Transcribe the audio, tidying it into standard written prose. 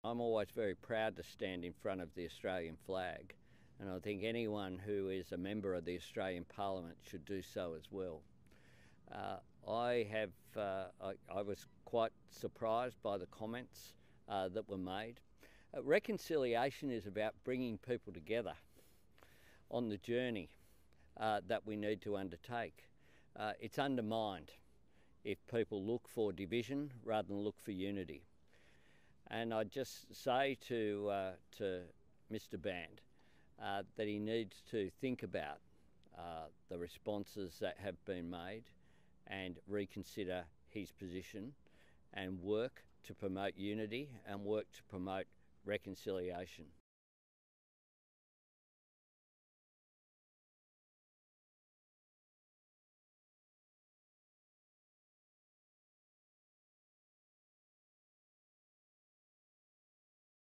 I'm always very proud to stand in front of the Australian flag, and I think anyone who is a member of the Australian Parliament should do so as well. I was quite surprised by the comments that were made. Reconciliation is about bringing people together on the journey that we need to undertake. It's undermined if people look for division rather than look for unity. And I just say to Mr. Bandt that he needs to think about the responses that have been made and reconsider his position and work to promote unity and work to promote reconciliation.